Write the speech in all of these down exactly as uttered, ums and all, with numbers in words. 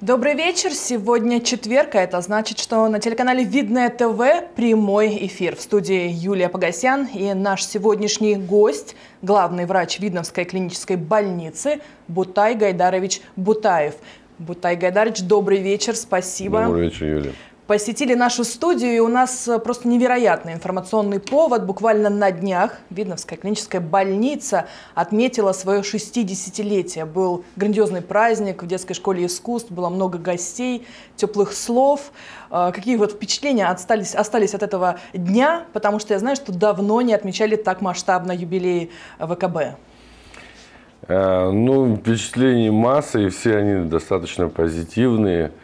Добрый вечер. Сегодня четверг, а это значит, что на телеканале Видное ТВ прямой эфир. В студии Юлия Погосян и наш сегодняшний гость, главный врач Видновской клинической больницы Бутай Гайдарович Бутаев. Бутай Гайдарович, добрый вечер, спасибо. Добрый вечер, Юлия. Посетили нашу студию, и у нас просто невероятный информационный повод. Буквально на днях Видновская клиническая больница отметила свое шестидесятилетие. Был грандиозный праздник в детской школе искусств, было много гостей, теплых слов. Какие вот впечатления остались, остались от этого дня? Потому что я знаю, что давно не отмечали так масштабно юбилей ВКБ. Ну, впечатлений масса, и все они достаточно позитивные.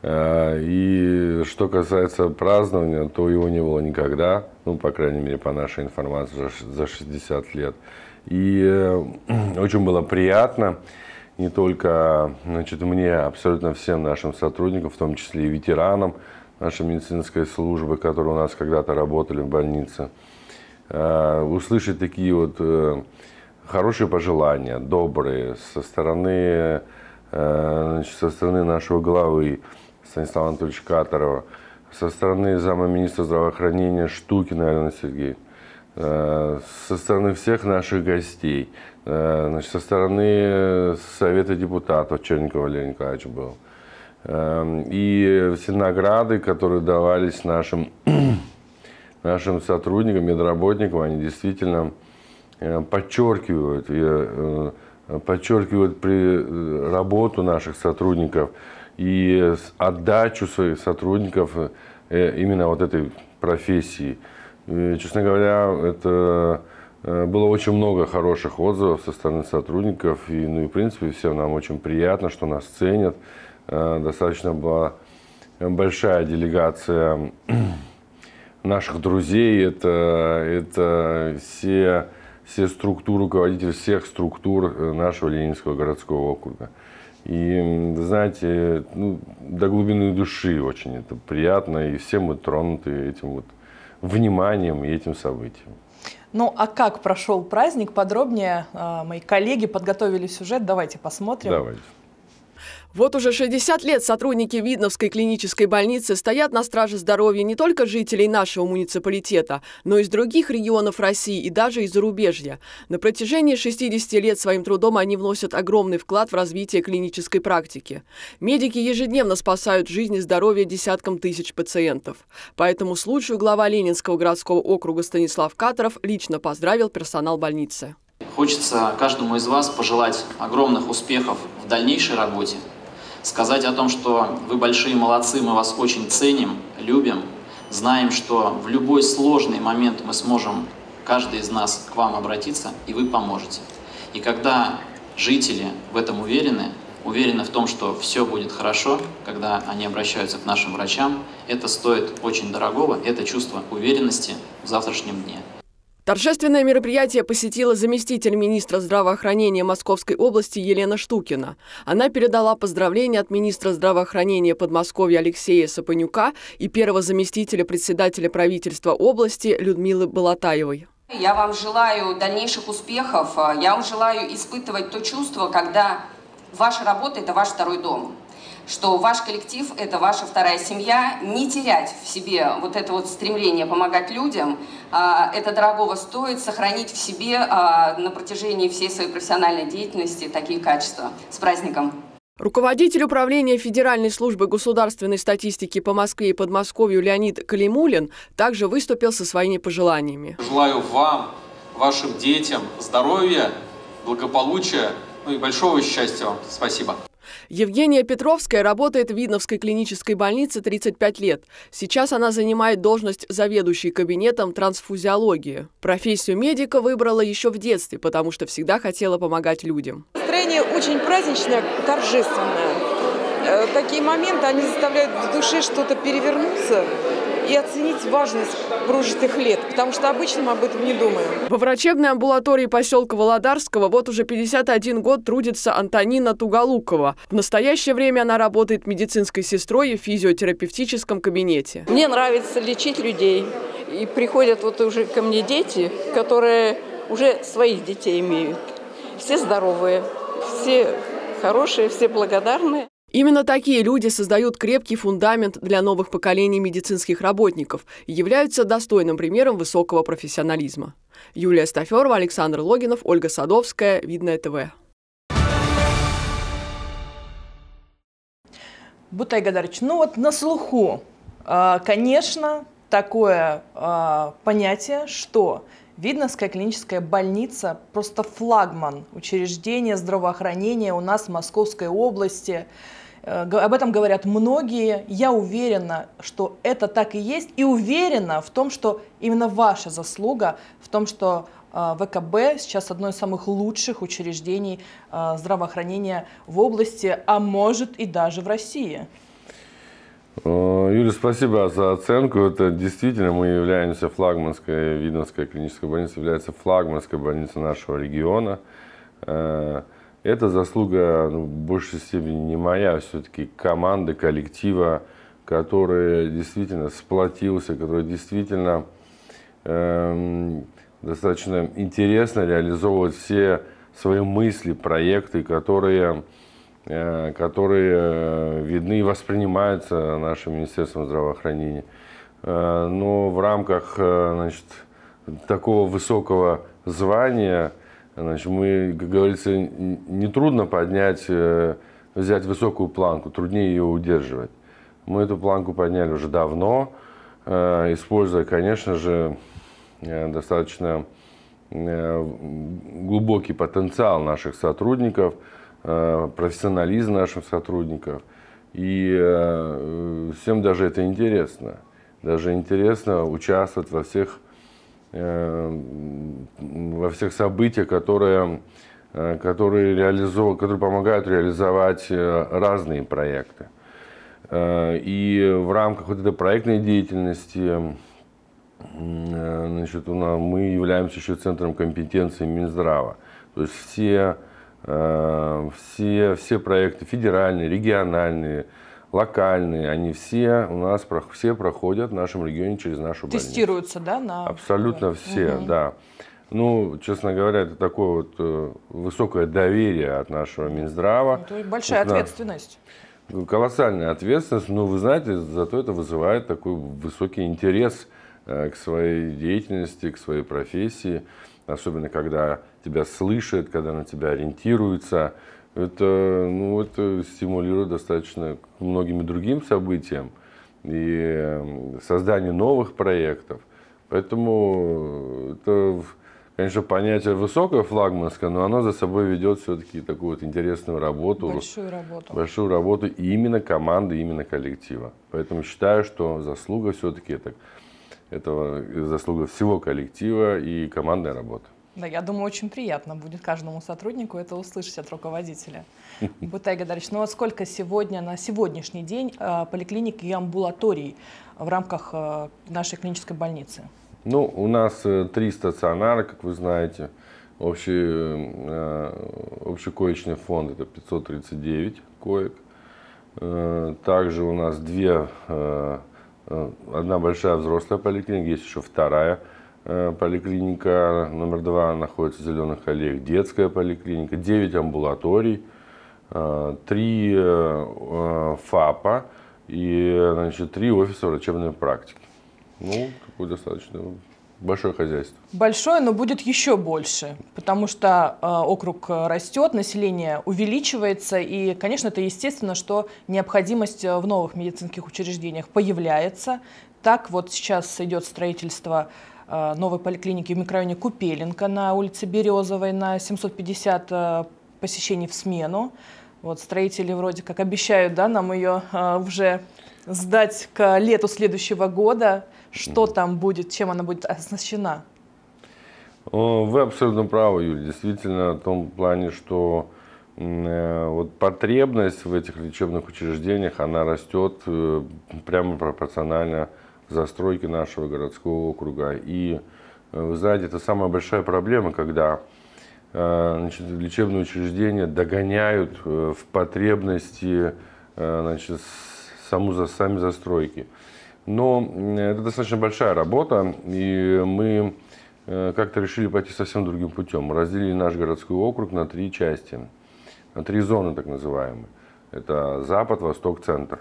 И что касается празднования, то его не было никогда, ну, по крайней мере, по нашей информации, за шестьдесят лет. И очень было приятно не только, значит, мне, абсолютно всем нашим сотрудникам, в том числе и ветеранам нашей медицинской службы, которые у нас когда-то работали в больнице, услышать такие вот хорошие пожелания, добрые, со стороны, значит, со стороны нашего главы Станислава Анатольевича Катарова, со стороны замминистра здравоохранения Штукина Алена Сергеевна, со стороны всех наших гостей, значит, со стороны Совета депутатов Черникова Валерия Николаевича был. И все награды, которые давались нашим, нашим сотрудникам, медработникам, они действительно подчеркивают, подчеркивают при работу наших сотрудников и отдачу своих сотрудников именно вот этой профессии. И, честно говоря, это было очень много хороших отзывов со стороны сотрудников. И, ну и, в принципе, всем нам очень приятно, что нас ценят. Достаточно была большая делегация наших друзей. Это, это все, все структуры, руководители всех структур нашего Ленинского городского округа. И, знаете, ну, до глубины души очень это приятно, и все мы тронуты этим вот вниманием и этим событием. Ну, а как прошел праздник? Подробнее мои коллеги подготовили сюжет. Давайте посмотрим. Давайте. Вот уже шестьдесят лет сотрудники Видновской клинической больницы стоят на страже здоровья не только жителей нашего муниципалитета, но и из других регионов России и даже из зарубежья. На протяжении шестидесяти лет своим трудом они вносят огромный вклад в развитие клинической практики. Медики ежедневно спасают жизнь и здоровье десяткам тысяч пациентов. Поэтому случаю глава Ленинского городского округа Станислав Катаров лично поздравил персонал больницы. Хочется каждому из вас пожелать огромных успехов в дальнейшей работе. Сказать о том, что вы большие молодцы, мы вас очень ценим, любим, знаем, что в любой сложный момент мы сможем, каждый из нас, к вам обратиться, и вы поможете. И когда жители в этом уверены, уверены в том, что все будет хорошо, когда они обращаются к нашим врачам, это стоит очень дорогого, это чувство уверенности в завтрашнем дне. Торжественное мероприятие посетила заместитель министра здравоохранения Московской области Елена Штукина. Она передала поздравления от министра здравоохранения Подмосковья Алексея Сапонюка и первого заместителя председателя правительства области Людмилы Болотаевой. Я вам желаю дальнейших успехов. Я вам желаю испытывать то чувство, когда ваша работа – это ваш второй дом. Что ваш коллектив – это ваша вторая семья, не терять в себе вот это вот стремление помогать людям, это дорогого стоит, сохранить в себе на протяжении всей своей профессиональной деятельности такие качества. С праздником! Руководитель управления Федеральной службы государственной статистики по Москве и Подмосковью Леонид Калимулин также выступил со своими пожеланиями. Желаю вам, вашим детям здоровья, благополучия, ну и большого счастья вам. Спасибо. Евгения Петровская работает в Видновской клинической больнице тридцать пять лет. Сейчас она занимает должность заведующей кабинетом трансфузиологии. Профессию медика выбрала еще в детстве, потому что всегда хотела помогать людям. Настроение очень праздничное, торжественное. Такие моменты, они заставляют в душе что-то перевернуться и оценить важность прожитых лет, потому что обычно мы об этом не думаем. Во врачебной амбулатории поселка Володарского вот уже пятьдесят один год трудится Антонина Туголукова. В настоящее время она работает медицинской сестрой в физиотерапевтическом кабинете. Мне нравится лечить людей. И приходят вот уже ко мне дети, которые уже своих детей имеют. Все здоровые, все хорошие, все благодарные. Именно такие люди создают крепкий фундамент для новых поколений медицинских работников и являются достойным примером высокого профессионализма. Юлия Стаферова, Александр Логинов, Ольга Садовская, Видное ТВ. Бутай Гадарович, ну вот на слуху, конечно, такое понятие, что Видновская клиническая больница просто флагман учреждения здравоохранения у нас в Московской области. Об этом говорят многие. Я уверена, что это так и есть. И уверена в том, что именно ваша заслуга в том, что ВКБ сейчас одно из самых лучших учреждений здравоохранения в области, а может и даже в России. Юля, спасибо за оценку. Это действительно мы являемся флагманской, Видновская клиническая больница является флагманской больницей нашего региона. Это заслуга, ну, в большей степени не моя, а все-таки команды, коллектива, который действительно сплотился, который действительно э, достаточно интересно реализовывает все свои мысли, проекты, которые, э, которые видны и воспринимаются нашим Министерством здравоохранения. Э, но в рамках э, значит, такого высокого звания, значит, мы, как говорится, нетрудно поднять, взять высокую планку, труднее ее удерживать. Мы эту планку подняли уже давно, используя, конечно же, достаточно глубокий потенциал наших сотрудников, профессионализм наших сотрудников. И всем даже это интересно. Даже интересно участвовать во всех во всех событиях, которые, которые, реализов... которые помогают реализовать разные проекты. И в рамках вот этой проектной деятельности, значит, у нас, мы являемся еще центром компетенции Минздрава. То есть все, все, все проекты федеральные, региональные, локальные, они все у нас все проходят в нашем регионе через нашу больницу. Тестируются, да? На... Абсолютно все, угу. да. Ну, честно говоря, это такое вот высокое доверие от нашего Минздрава. Это большая вот, ответственность. Колоссальная ответственность, но вы знаете, зато это вызывает такой высокий интерес к своей деятельности, к своей профессии. Особенно, когда тебя слышат, когда на тебя ориентируются. Это, ну, это стимулирует достаточно к многим другим событиям и созданию новых проектов. Поэтому это, конечно, понятие высокое флагманское, но оно за собой ведет все-таки такую вот интересную работу. Большую работу. Большую работу и именно команды, именно коллектива. Поэтому считаю, что заслуга все-таки это, это заслуга всего коллектива и командной работы. Да, я думаю, очень приятно будет каждому сотруднику это услышать от руководителя. Бутай Гадарович, ну вот сколько сегодня, на сегодняшний день поликлиник и амбулаторий в рамках нашей клинической больницы? Ну, у нас три стационара, как вы знаете. Общий, общий коечный фонд это пятьсот тридцать девять коек. Также у нас две, одна большая взрослая поликлиника, есть еще вторая поликлиника номер два находится в Зеленых аллеях, детская поликлиника, девять амбулаторий, три ФАПа и, значит, три офиса врачебной практики. Ну, такое достаточно большое хозяйство. Большое, но будет еще больше, потому что э, округ растет, население увеличивается, и, конечно, это естественно, что необходимость в новых медицинских учреждениях появляется. Так вот сейчас идет строительство новой поликлиники в микрорайоне Купеленко на улице Березовой на семьсот пятьдесят посещений в смену. Вот строители вроде как обещают, да, нам ее а, уже сдать к лету следующего года. Что там будет, чем она будет оснащена? Вы абсолютно правы, Юлия. Действительно, в том плане, что э, вот потребность в этих лечебных учреждениях, она растет э, прямо пропорционально застройки нашего городского округа. И, вы знаете, это самая большая проблема, когда значит, лечебные учреждения догоняют в потребности значит, саму, сами застройки. Но это достаточно большая работа, и мы как-то решили пойти совсем другим путем. Мы разделили наш городской округ на три части, на три зоны так называемые. Это запад, восток, центр.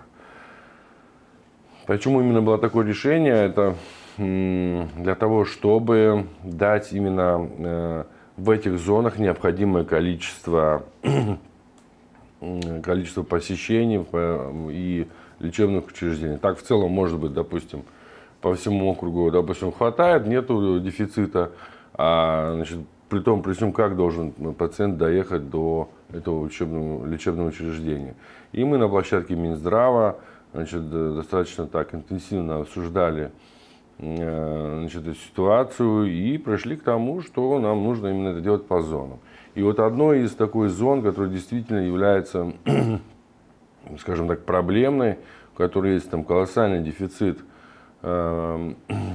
Почему именно было такое решение? Это для того, чтобы дать именно в этих зонах необходимое количество, количество посещений и лечебных учреждений. Так в целом может быть, допустим, по всему округу, допустим, хватает, нету дефицита, а, значит, при том, при всем, как должен пациент доехать до этого учебного, лечебного учреждения. И мы на площадке Минздрава, значит, достаточно так интенсивно обсуждали, значит, эту ситуацию и пришли к тому, что нам нужно именно это делать по зонам. И вот одной из такой зон, которая действительно является, скажем так, проблемной, в которой есть там колоссальный дефицит э,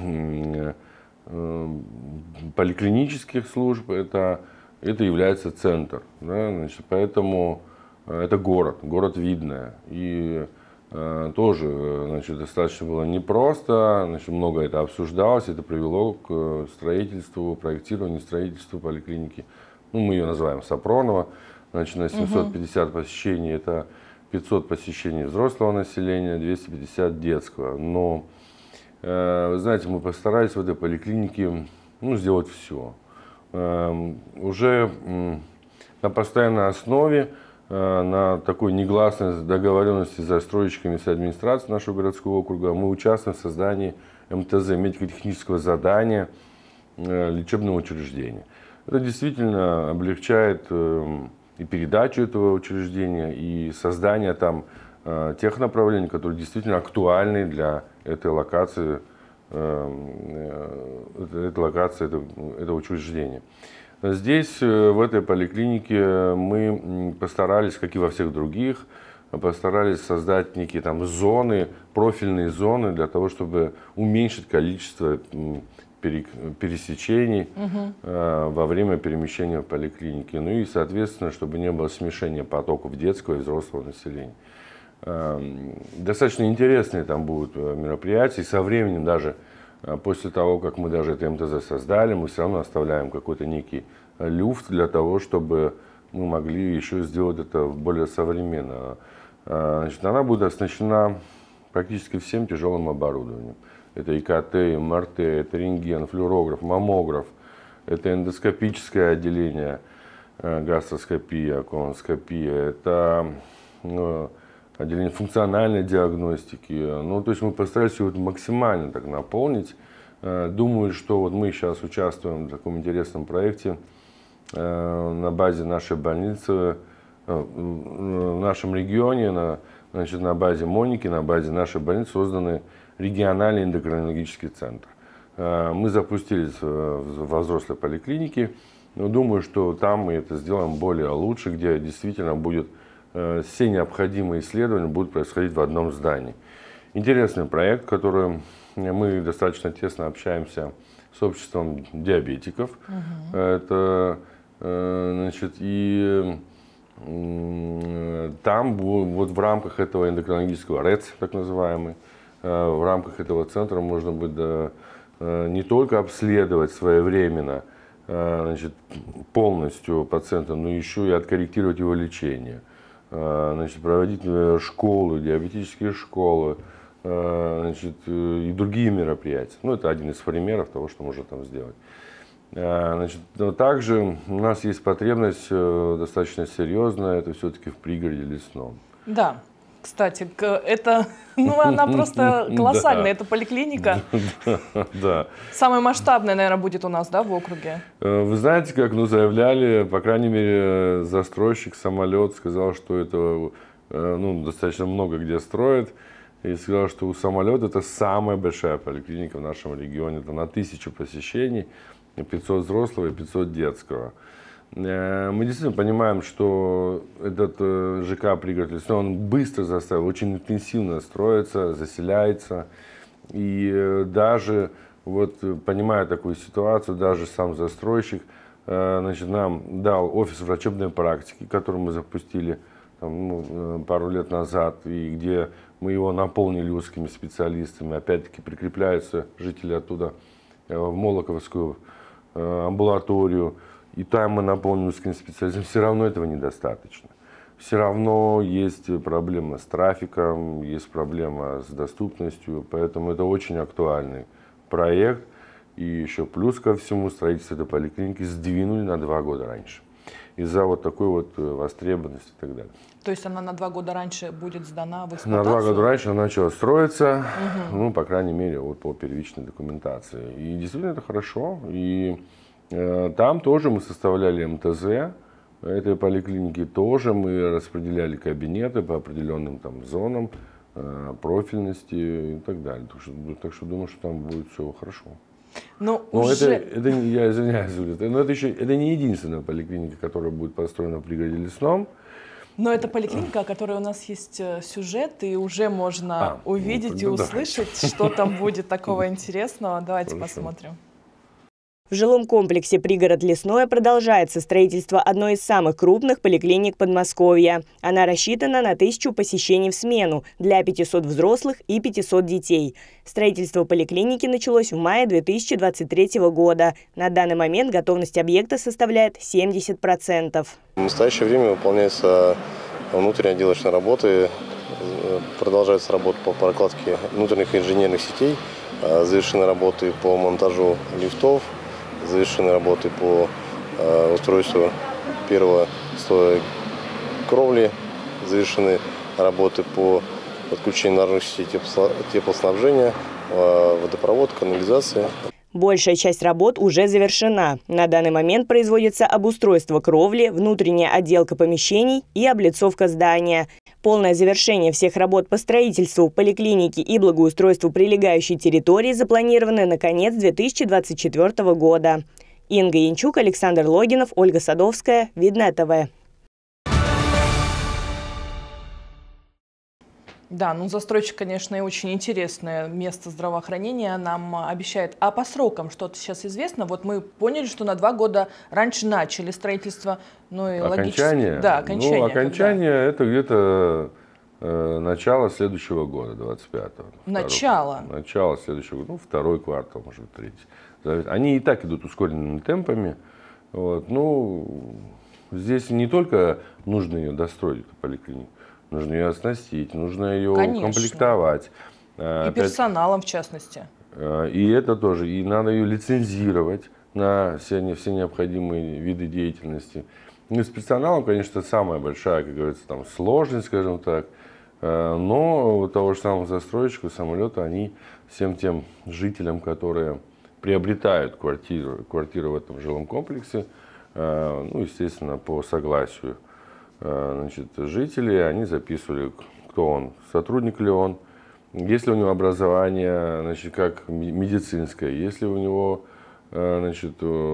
э, поликлинических служб, это, это является центр. Да? Значит, поэтому это город, город Видное. И э, тоже, значит, достаточно было непросто, значит, много это обсуждалось, это привело к строительству, проектированию строительству поликлиники. Ну, мы ее называем Сапронова, значит, на семьсот пятьдесят угу. посещений, это пятьсот посещений взрослого населения, двести пятьдесят детского. Но, э, вы знаете, мы постарались в этой поликлинике, ну, сделать все. Э, уже э, на постоянной основе, э, на такой негласной договоренности с застройщиками, с администрацией нашего городского округа, мы участвуем в создании эм тэ зэ, медико-технического задания э, лечебного учреждения. Это действительно облегчает э, и передачу этого учреждения, и создание там э, тех направлений, которые действительно актуальны для этой локации, э, э, этой локации этого, этого учреждения. Здесь, э, в этой поликлинике, мы постарались, как и во всех других, постарались создать некие там зоны, профильные зоны для того, чтобы уменьшить количество пересечений угу. э, во время перемещения в поликлинике. Ну и, соответственно, чтобы не было смешения потоков детского и взрослого населения. Э, достаточно интересные там будут мероприятия. И со временем, даже э, после того, как мы даже это эм тэ зэ создали, мы все равно оставляем какой-то некий люфт для того, чтобы мы могли еще сделать это более современно. Э, значит, она будет оснащена практически всем тяжелым оборудованием. Это и ка тэ, эм эр тэ, это рентген, флюорограф, маммограф, это эндоскопическое отделение, гастроскопия, колоноскопия, это ну, отделение функциональной диагностики. Ну, то есть мы постарались его максимально так наполнить. Думаю, что вот мы сейчас участвуем в таком интересном проекте на базе нашей больницы, в нашем регионе, на, значит, на базе Моники, на базе нашей больницы созданы региональный эндокринологический центр. Мы запустились во взрослой поликлинике, но думаю, что там мы это сделаем более лучше, где действительно будет все необходимые исследования будут происходить в одном здании. Интересный проект, который мы достаточно тесно общаемся с обществом диабетиков. Угу. Это, значит, и там вот в рамках этого эндокринологического рэц, так называемый, в рамках этого центра можно будет да, не только обследовать своевременно, значит, полностью пациента, но еще и откорректировать его лечение. Значит, проводить школы, диабетические школы, значит, и другие мероприятия. Ну, это один из примеров того, что можно там сделать. Значит, также у нас есть потребность достаточно серьезная, это все-таки в пригороде лесном. Да. Кстати, это, ну, она просто колоссальная, это поликлиника. Да. Самая масштабная, наверное, будет у нас, да, в округе? Вы знаете, как, ну, заявляли, по крайней мере, застройщик «Самолет» сказал, что это, ну, достаточно много где строят. И сказал, что у «Самолета» это самая большая поликлиника в нашем регионе. Это на тысячу посещений, пятьсот взрослого и пятьсот детского. Мы действительно понимаем, что этот ЖК «Пригород лесной», он быстро заставил, очень интенсивно строится, заселяется. И даже, вот, понимая такую ситуацию, даже сам застройщик, значит, нам дал офис врачебной практики, который мы запустили там, ну, пару лет назад, и где мы его наполнили узкими специалистами. Опять-таки прикрепляются жители оттуда в Молоковскую амбулаторию. И там мы наполнены узкими специалистами, все равно этого недостаточно. все равно есть проблема с трафиком, есть проблема с доступностью, поэтому это очень актуальный проект. И еще плюс ко всему, строительство этой поликлиники сдвинули на два года раньше. Из-за вот такой вот востребованности и так далее. То есть она на два года раньше будет сдана в эксплуатацию? На два года раньше она начала строиться, угу. ну, по крайней мере, вот по первичной документации. И действительно это хорошо. И э, там тоже мы составляли эм тэ зэ этой поликлиники, тоже мы распределяли кабинеты по определенным там зонам, э, профильности и так далее. Так что, так что думаю, что там будет все хорошо. Но, но уже... это, это, я извиняюсь, но это еще это не единственная поликлиника, которая будет построена в пригороде Лесном. Но это поликлиника, о которой у нас есть сюжет, и уже можно а, увидеть ну, и услышать, да. что там будет такого интересного. Давайте Хорошо. посмотрим. В жилом комплексе «Пригород Лесное» продолжается строительство одной из самых крупных поликлиник Подмосковья. Она рассчитана на тысячу посещений в смену для пятисот взрослых и пятисот детей. Строительство поликлиники началось в мае две тысячи двадцать третьего года. На данный момент готовность объекта составляет семьдесят процентов. В настоящее время выполняются внутренние отделочные работы, продолжается работа по прокладке внутренних инженерных сетей, завершены работы по монтажу лифтов, завершены работы по э, устройству первого слоя кровли, завершены работы по подключению наружных сетей теплоснабжения, э, водопровод, канализация. Большая часть работ уже завершена. На данный момент производится обустройство кровли, внутренняя отделка помещений и облицовка здания. Полное завершение всех работ по строительству поликлиники и благоустройству прилегающей территории запланировано на конец две тысячи двадцать четвёртого года. Инга Янчук, Александр Логинов, Ольга Садовская, Видное ТВ. Да, ну застройщик, конечно, и очень интересное место здравоохранения нам обещает. А по срокам что-то сейчас известно? Вот мы поняли, что на два года раньше начали строительство. Ну и окончание? Логически... Да, окончание. Ну, окончание когда? Это где-то э, начало следующего года, двадцать пятого. Начало? Второго, начало следующего года, ну, второй квартал, может быть, третий. Они и так идут ускоренными темпами. Вот. Ну, здесь не только нужно ее достроить, эту поликлинику. Нужно ее оснастить, нужно ее Конечно. комплектовать. И Опять, персоналом, в частности. И это тоже. И надо ее лицензировать на все, все необходимые виды деятельности. Ну, с персоналом, конечно, самая большая, как говорится, там, сложность, скажем так. Но у того же самого застройщика самолета, они всем тем жителям, которые приобретают квартиру, квартиру в этом жилом комплексе, ну, естественно, по согласию, значит, жители, они записывали, кто он, сотрудник ли он, есть ли у него образование, значит, как медицинское, есть ли у него, значит,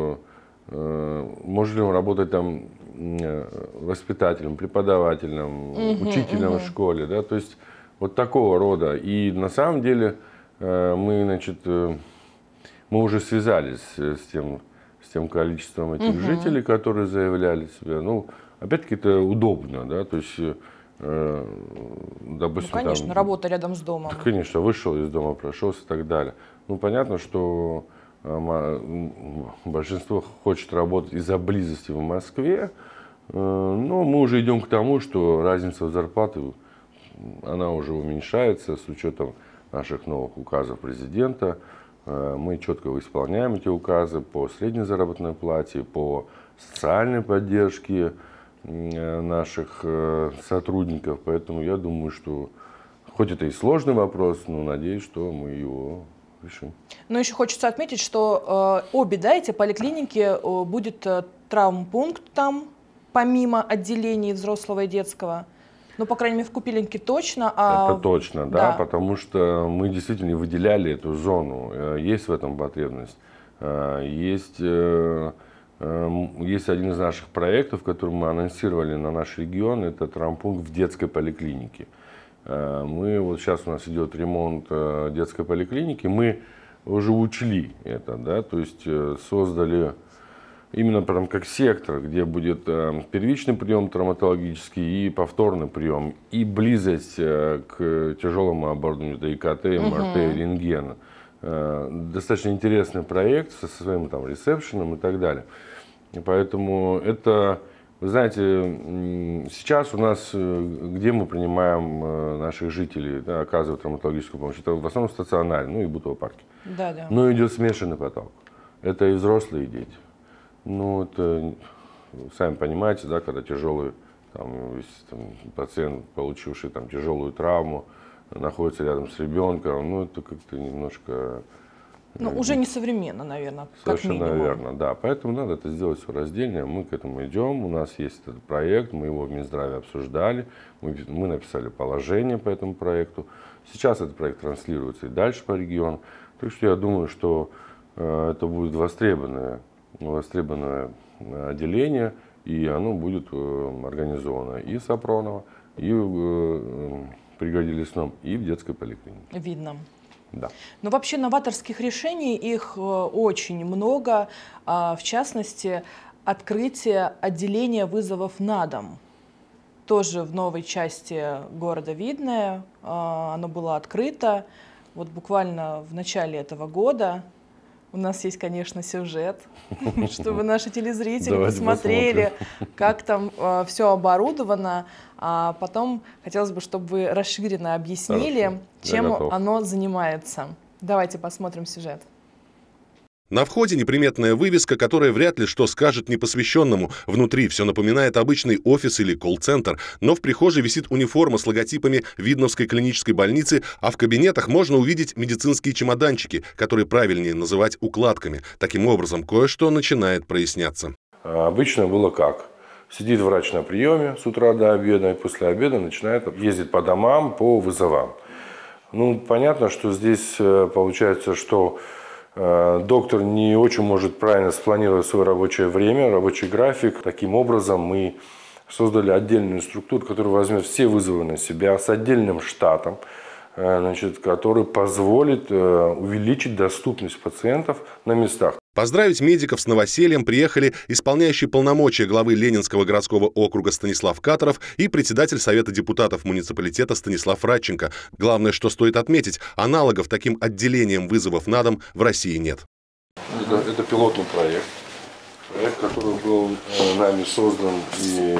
может ли он работать там воспитателем, преподавателем, угу, учителем угу. в школе, да, то есть вот такого рода. И на самом деле мы, значит, мы уже связались с тем, с тем количеством этих угу. жителей, которые заявляли себя. Ну, опять-таки это удобно, да, то есть, э, допустим, ну, конечно, там, работа рядом с домом. Да, конечно, вышел из дома, прошелся и так далее. Ну, понятно, что э, большинство хочет работать из-за близости в Москве, э, но мы уже идем к тому, что разница в зарплате, она уже уменьшается с учетом наших новых указов президента. Э, мы четко исполняем эти указы по средней заработной плате, по социальной поддержке наших сотрудников, поэтому я думаю, что хоть это и сложный вопрос, но надеюсь, что мы его решим. Но еще хочется отметить, что э, обе, да, эти поликлиники, э, будет э, травмпункт там, помимо отделений взрослого и детского. Ну, по крайней мере, в Купилинке точно. А... Это точно, да, да, потому что мы действительно выделяли эту зону, есть в этом потребность, есть... Есть один из наших проектов, который мы анонсировали на наш регион, это травмпункт в детской поликлинике. Мы, вот сейчас у нас идет ремонт детской поликлиники, мы уже учли это, да, то есть создали именно прям как сектор, где будет первичный прием травматологический и повторный прием, и близость к тяжелому оборудованию, это ИКТ, МРТ, угу. рентген. Достаточно интересный проект со своим там ресепшеном и так далее. И поэтому это Вы знаете, сейчас у нас, где мы принимаем наших жителей, да, оказывают травматологическую помощь, это в основном стационарно, ну и бытовые парки. Да, да. Но идет смешанный поток. Это и взрослые, и дети. Ну, это, сами понимаете, да, когда тяжелый там, там, пациент, получивший там, тяжелую травму, находится рядом с ребенком, ну, это как-то немножко... Ну, э, уже несовременно, наверное, совершенно верно, да. Поэтому надо это сделать все раздельно. Мы к этому идем. У нас есть этот проект, мы его в Минздраве обсуждали, мы, мы написали положение по этому проекту. Сейчас этот проект транслируется и дальше по региону. Так что я думаю, что э, это будет востребованное, востребованное отделение, и оно будет э, организовано и в Сапроново, и в э, Пригаде Лесном, и в детской поликлинике. Видно. Да. Но вообще новаторских решений их очень много, в частности, открытие отделения вызовов на дом. Тоже в новой части города Видное, оно было открыто вот буквально в начале этого года. У нас есть, конечно, сюжет, чтобы наши телезрители посмотрели, как там э, все оборудовано. А потом хотелось бы, чтобы вы расширенно объяснили, чем оно занимается. Давайте посмотрим сюжет. На входе неприметная вывеска, которая вряд ли что скажет непосвященному. Внутри все напоминает обычный офис или колл-центр, но в прихожей висит униформа с логотипами Видновской клинической больницы, а в кабинетах можно увидеть медицинские чемоданчики, которые правильнее называть укладками. Таким образом, кое-что начинает проясняться. Обычно было как? Сидит врач на приеме с утра до обеда, и после обеда начинает ездить по домам, по вызовам. Ну, понятно, что здесь получается, что доктор не очень может правильно спланировать свое рабочее время, рабочий график. Таким образом, мы создали отдельную структуру, которая возьмет все вызовы на себя с отдельным штатом, значит, который позволит увеличить доступность пациентов на местах. Поздравить медиков с новосельем приехали исполняющий полномочия главы Ленинского городского округа Станислав Катаров и председатель Совета депутатов муниципалитета Станислав Радченко. Главное, что стоит отметить, аналогов таким отделением вызовов на дом в России нет. Это, это пилотный проект, проект, который был нами создан, и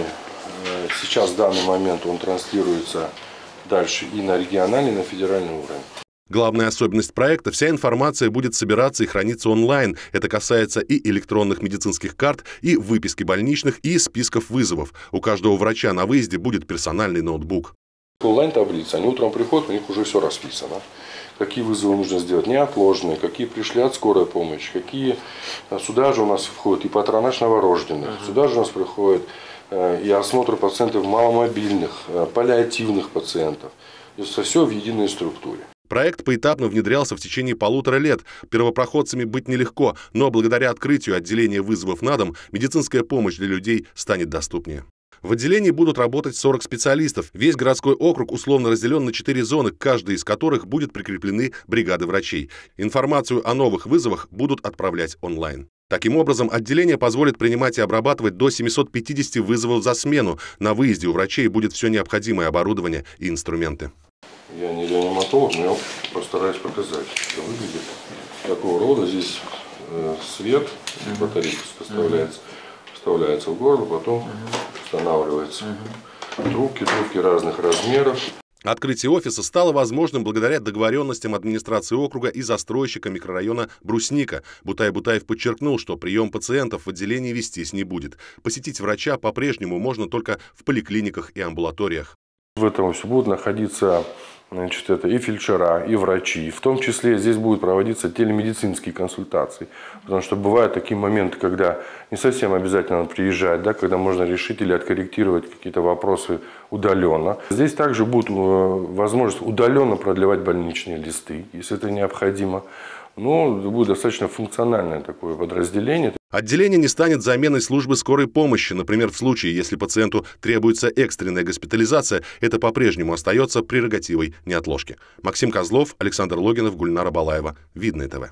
сейчас в данный момент он транслируется дальше и на региональный, и на федеральный уровень. Главная особенность проекта – вся информация будет собираться и храниться онлайн. Это касается и электронных медицинских карт, и выписки больничных, и списков вызовов. У каждого врача на выезде будет персональный ноутбук. Онлайн-таблица. Они утром приходят, у них уже все расписано. Какие вызовы нужно сделать неотложные, какие пришли от скорой помощи, какие сюда же у нас входит и патронаж новорожденных, uh-huh. сюда же у нас приходит и осмотр пациентов маломобильных, паллиативных пациентов. То есть все в единой структуре. Проект поэтапно внедрялся в течение полутора лет. Первопроходцами быть нелегко, но благодаря открытию отделения вызовов на дом медицинская помощь для людей станет доступнее. В отделении будут работать сорок специалистов. Весь городской округ условно разделен на четыре зоны, каждой из которых будет прикреплены бригады врачей. Информацию о новых вызовах будут отправлять онлайн. Таким образом, отделение позволит принимать и обрабатывать до семисот пятидесяти вызовов за смену. На выезде у врачей будет все необходимое оборудование и инструменты. Я не реаниматолог, но я постараюсь показать, что выглядит. Такого рода здесь э, свет, батарейка вставляется, вставляется в горло, потом устанавливается. Трубки, трубки разных размеров. Открытие офиса стало возможным благодаря договоренностям администрации округа и застройщика микрорайона Брусника. Бутай-Бутаев подчеркнул, что прием пациентов в отделении вестись не будет. Посетить врача по-прежнему можно только в поликлиниках и амбулаториях. В этом все будут находиться, значит, это и фельдшера, и врачи. В том числе здесь будут проводиться телемедицинские консультации. Потому что бывают такие моменты, когда не совсем обязательно приезжать, да, когда можно решить или откорректировать какие-то вопросы удаленно. Здесь также будет возможность удаленно продлевать больничные листы, если это необходимо. Но будет достаточно функциональное такое подразделение. Отделение не станет заменой службы скорой помощи. Например, в случае, если пациенту требуется экстренная госпитализация, это по-прежнему остается прерогативой неотложки. Максим Козлов, Александр Логинов, Гульнара Балаева. Видное ТВ.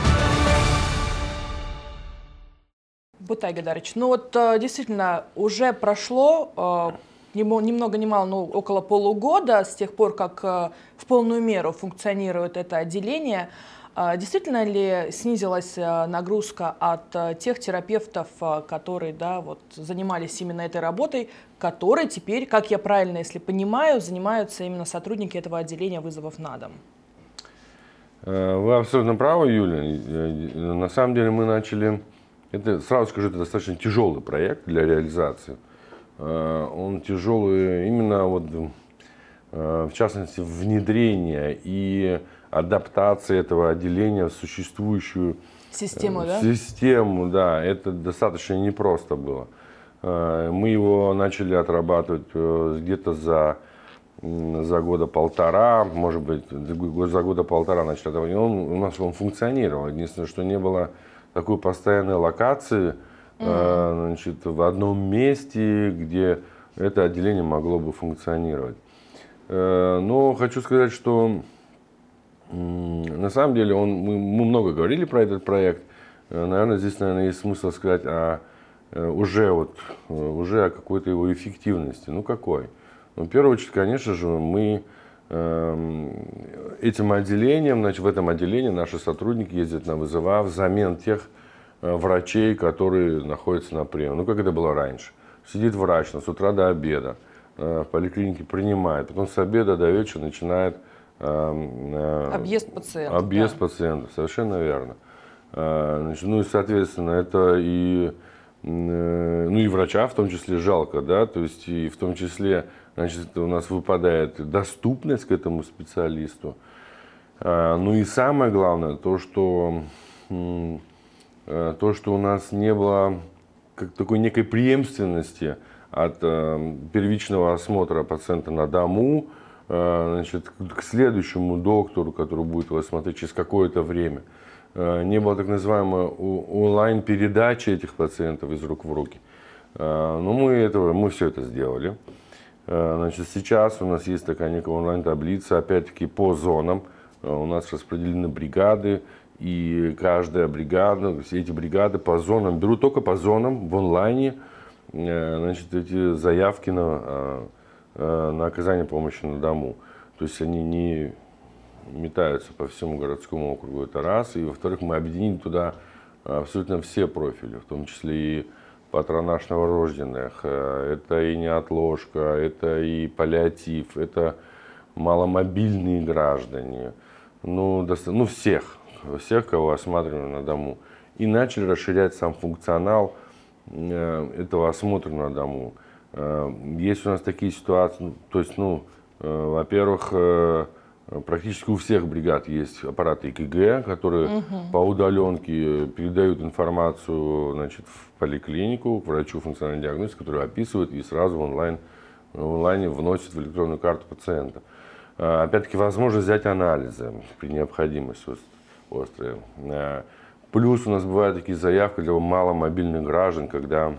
Бутай Гайдарович, ну вот действительно уже прошло ни много ни мало, но около полугода с тех пор, как в полную меру функционирует это отделение. Действительно ли снизилась нагрузка от тех терапевтов, которые, да, вот, занимались именно этой работой, которые теперь, как я правильно, если понимаю, занимаются именно сотрудники этого отделения вызовов на дом? Вы абсолютно правы, Юлия. На самом деле мы начали, это, сразу скажу, это достаточно тяжелый проект для реализации. Он тяжелый именно, вот, в частности, внедрение и адаптация этого отделения в существующую систему, да? Систему, да, это достаточно непросто было. Мы его начали отрабатывать где-то за, за года полтора, может быть, за года полтора начали отрабатывать. Он, у нас он функционировал. Единственное, что не было такой постоянной локации, mm-hmm. значит, в одном месте, где это отделение могло бы функционировать. Но хочу сказать, что на самом деле он, мы, мы много говорили про этот проект. Наверное, здесь, наверное, есть смысл сказать о, уже, вот, уже о какой-то его эффективности. Ну, какой? Ну, в первую очередь, конечно же, мы э, этим отделением, значит, в этом отделении наши сотрудники ездят на вызова взамен тех э, врачей, которые находятся на приеме. Ну, как это было раньше. Сидит врач с утра до обеда э, в поликлинике, принимает, потом с обеда до вечера начинает объезд пациентов. Объезд да. пациентов, совершенно верно. Значит, ну и, соответственно, это и, ну и врача в том числе жалко, да, то есть и в том числе, значит, у нас выпадает доступность к этому специалисту. Ну и самое главное, то, что, то, что у нас не было как такой некой преемственности от первичного осмотра пациента на дому, значит, к следующему доктору, который будет его смотреть через какое-то время. Не было так называемой онлайн-передачи этих пациентов из рук в руки. Но мы, этого, мы все это сделали. Значит, сейчас у нас есть такая некая онлайн-таблица, опять-таки по зонам. У нас распределены бригады, и каждая бригада, все эти бригады по зонам, берут только по зонам в онлайне, значит, эти заявки на на оказание помощи на дому. То есть они не метаются по всему городскому округу, это раз. И во-вторых, мы объединили туда абсолютно все профили, в том числе и патронаж новорожденных, это и неотложка, это и паллиатив, это маломобильные граждане, ну, доста- ну всех, всех, кого осматриваем на дому. И начали расширять сам функционал этого осмотра на дому. Есть у нас такие ситуации, то есть, ну, во-первых, практически у всех бригад есть аппараты ЭКГ, которые угу. по удаленке передают информацию, значит, в поликлинику, к врачу функциональной диагностики, который описывает и сразу в, онлайн, в онлайне вносит в электронную карту пациента. Опять-таки, возможность взять анализы при необходимости острые. Плюс у нас бывают такие заявки для маломобильных граждан, когда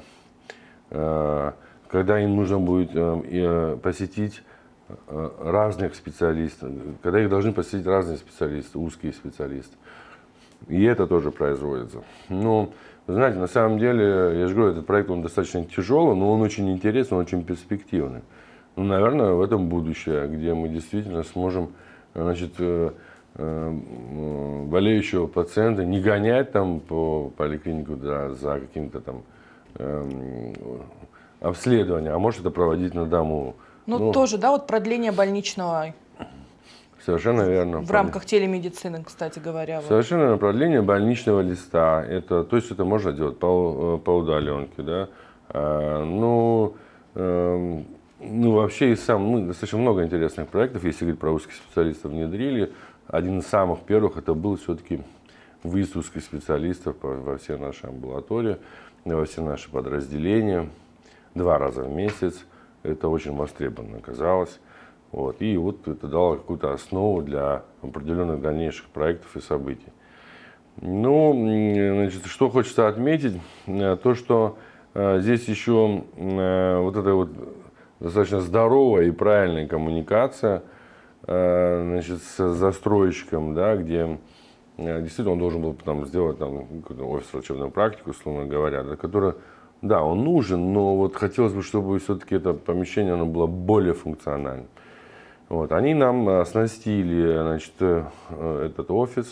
когда им нужно будет э, посетить э, разных специалистов, когда их должны посетить разные специалисты, узкие специалисты. И это тоже производится. Но, вы знаете, на самом деле, я же говорю, этот проект он достаточно тяжелый, но он очень интересный, он очень перспективный. Ну, наверное, в этом будущее, где мы действительно сможем, значит, э, э, болеющего пациента не гонять там по поликлинику да, за каким-то там э, обследование, а может это проводить на дому. Ну, ну тоже, да, вот продление больничного. Совершенно верно. В рамках телемедицины, кстати говоря. Совершенно верно. Продление больничного листа. Это, то есть это можно делать по, по удаленке, да. А, ну, э, ну, вообще и сам, ну, достаточно много интересных проектов, если говорить про узких специалистов, внедрили. Один из самых первых это был все-таки выезд узких специалистов во все наши амбулатории, во все наши подразделения. Два раза в месяц. Это очень востребовано оказалось. Вот. И вот это дало какую-то основу для определенных дальнейших проектов и событий. Ну, значит, что хочется отметить, то, что э, здесь еще э, вот эта вот достаточно здоровая и правильная коммуникация э, значит, с застройщиком, да, где э, действительно он должен был там, сделать там, офис врачебную практику, условно говоря, да, которая да, он нужен, но вот хотелось бы, чтобы все-таки это помещение оно было более функциональным. Вот. Они нам оснастили, значит, этот офис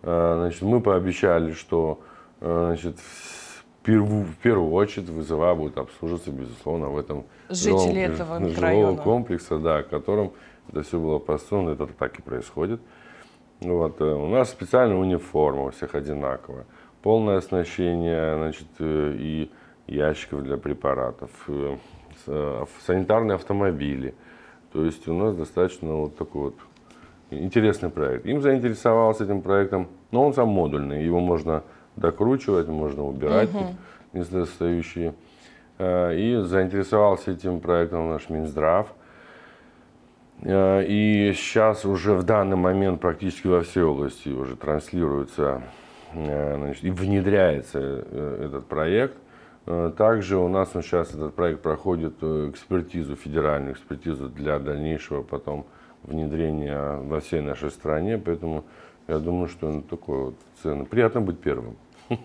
Значит, мы пообещали, что значит, в, первую, в первую очередь вызова будут обслуживаться, безусловно, в этом жители этого микрорайона. Жилого комплекса, да, в котором это все было построено, это так и происходит. Вот. У нас специальная униформа, у всех одинаковая. Полное оснащение, значит, и ящиков для препаратов, санитарные автомобили. То есть у нас достаточно вот такой вот интересный проект. Им заинтересовался этим проектом, но он сам модульный, его можно докручивать, можно убирать uh-huh. недостающие. И заинтересовался этим проектом наш Минздрав. И сейчас уже в данный момент практически во всей области уже транслируется, значит, и внедряется этот проект. Также у нас сейчас этот проект проходит экспертизу, федеральную экспертизу для дальнейшего потом внедрения во всей нашей стране. Поэтому я думаю, что он такой вот ценный. Приятно быть первым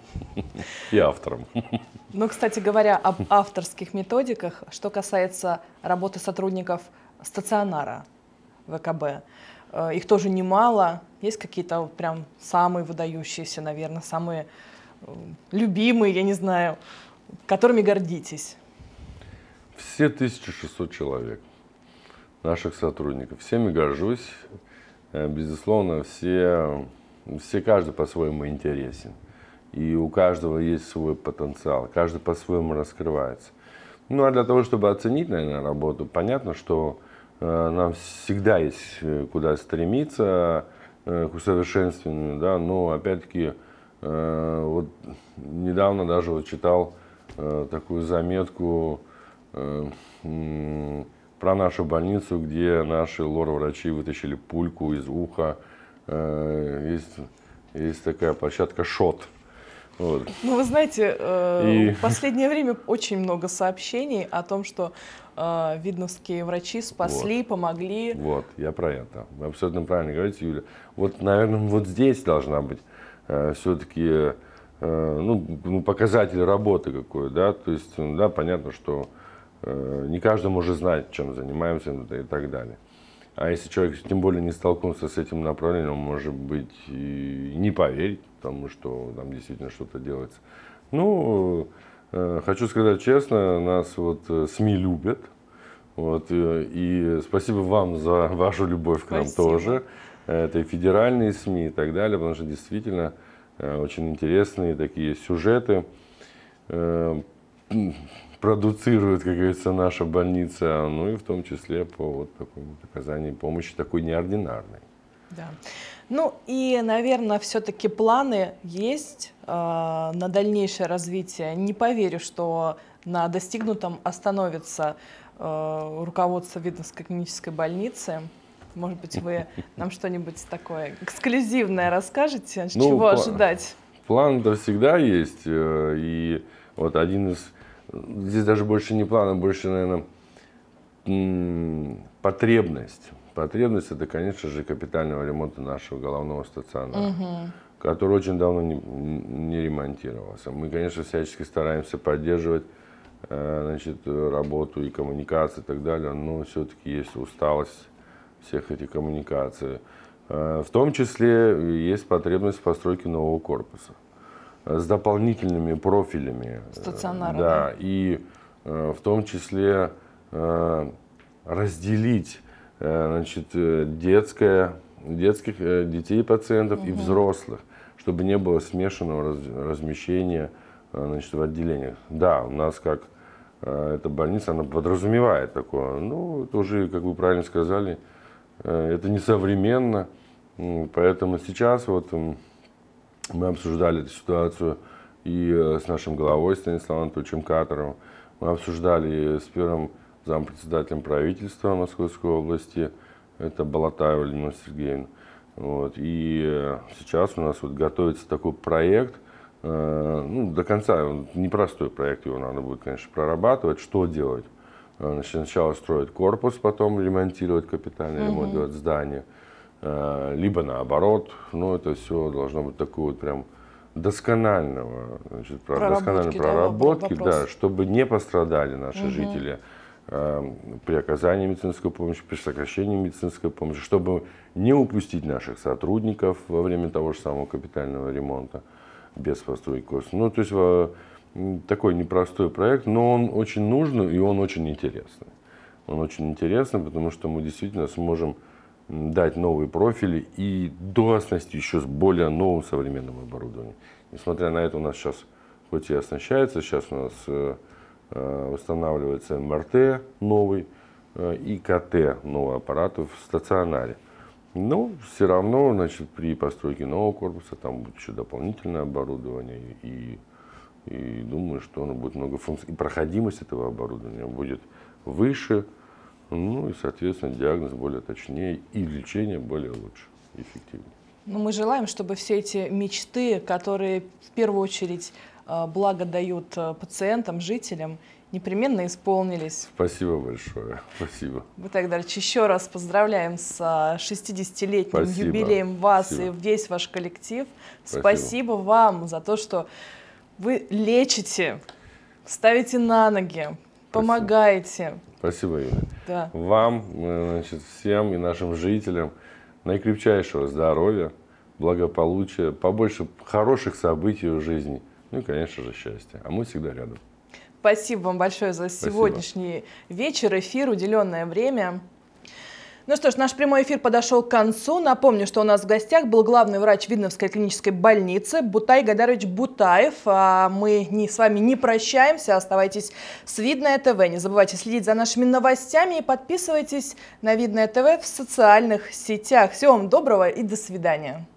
и автором. Ну, кстати говоря, об авторских методиках, что касается работы сотрудников стационара ВКБ, их тоже немало. Есть какие-то вот прям самые выдающиеся, наверное, самые любимые, я не знаю, которыми гордитесь? Все тысяча шестьсот человек наших сотрудников. Всеми горжусь. Безусловно, все, все каждый по-своему интересен. И у каждого есть свой потенциал. Каждый по-своему раскрывается. Ну, а для того, чтобы оценить, наверное, работу, понятно, что э, нам всегда есть куда стремиться, э, к усовершенствованию, да, но, опять-таки, э, вот недавно даже вот читал э, такую заметку э, э, про нашу больницу, где наши лор-врачи вытащили пульку из уха. Э, есть, есть такая площадка ШОТ. Вот. Ну, вы знаете, э, и... в последнее время очень много сообщений о том, что э, видновские врачи спасли, вот. помогли. Вот, я про это. Вы абсолютно правильно говорите, Юля. Вот, наверное, вот здесь должна быть э, все-таки э, ну, ну, показатель работы какой, да, то есть, да, понятно, что э, не каждый может знать, чем занимаемся и так далее. А если человек, тем более, не столкнулся с этим направлением, он может быть и не поверить, потому что там действительно что-то делается. Ну, э, хочу сказать честно, нас вот СМИ любят. Вот, э, и спасибо вам за вашу любовь к нам тоже. Это и федеральные СМИ и так далее, потому что действительно э, очень интересные такие сюжеты. Э, продуцирует, как говорится, наша больница, ну и в том числе по вот такому оказанию помощи такой неординарной. Да. Ну и, наверное, все-таки планы есть э, на дальнейшее развитие. Не поверю, что на достигнутом остановится э, руководство Видновской клинической больницы. Может быть, вы нам что-нибудь такое эксклюзивное расскажете, ну, чего ожидать? План-то всегда есть. И вот один из... Здесь даже больше не план, а больше, наверное, потребность. Потребность – это, конечно же, капитального ремонта нашего головного стационара, угу. который очень давно не, не ремонтировался. Мы, конечно, всячески стараемся поддерживать значит, работу и коммуникации и так далее, но все-таки есть усталость всех этих коммуникаций. В том числе есть потребность в постройке нового корпуса с дополнительными профилями. Стационара. Да, и э, в том числе э, разделить э, значит, детское, детских э, детей пациентов угу. и взрослых, чтобы не было смешанного раз, размещения э, значит, в отделениях. Да, у нас как э, эта больница, она подразумевает такое. Ну, это уже, как вы правильно сказали, э, это несовременно. Поэтому сейчас вот... Мы обсуждали эту ситуацию и с нашим главой Станиславом Анатольевичем Катаровым. Мы обсуждали с первым зампредседателем правительства Московской области, это Болотаева Людмила Сергеевна. Вот. И сейчас у нас вот готовится такой проект, ну, до конца, непростой проект, его надо будет, конечно, прорабатывать, что делать. Значит, сначала строить корпус, потом ремонтировать, капитальный mm-hmm. ремонт делать здание. Либо наоборот, но это все должно быть такой вот прям досконального, значит, проработки, доскональной проработки, да, да, чтобы не пострадали наши угу. жители, при оказании медицинской помощи, при сокращении медицинской помощи, чтобы не упустить наших сотрудников во время того же самого капитального ремонта без постройки космоса. Ну, то есть такой непростой проект, но он очень нужный и он очень интересный. Он очень интересный, потому что мы действительно сможем дать новые профили и дооснастить еще с более новым современным оборудованием. Несмотря на это, у нас сейчас, хоть и оснащается, сейчас у нас э, устанавливается эм эр тэ новый э, и ка тэ новый аппарат в стационаре. Но все равно, значит, при постройке нового корпуса там будет еще дополнительное оборудование. И, и думаю, что оно будет многофункциональным. И проходимость этого оборудования будет выше. Ну и, соответственно, диагноз более точнее и лечение более лучше, эффективнее. Ну, мы желаем, чтобы все эти мечты, которые в первую очередь благо дают пациентам, жителям, непременно исполнились. Спасибо большое. Спасибо. Бутай Гайдарович, еще раз поздравляем с шестидесятилетним Спасибо. юбилеем вас Спасибо. и весь ваш коллектив. Спасибо. Спасибо вам за то, что вы лечите, ставите на ноги, помогаете. Спасибо, Юля. Да. Вам, значит, всем и нашим жителям наикрепчайшего здоровья, благополучия, побольше хороших событий в жизни, ну и, конечно же, счастья. А мы всегда рядом. Спасибо вам большое за Спасибо. Сегодняшний вечер, эфир, уделенное время. Ну что ж, наш прямой эфир подошел к концу. Напомню, что у нас в гостях был главный врач Видновской клинической больницы Бутай Гайдарович Бутаев. А мы не, с вами не прощаемся. Оставайтесь с Видное ТВ. Не забывайте следить за нашими новостями и подписывайтесь на Видное ТВ в социальных сетях. Всего вам доброго и до свидания.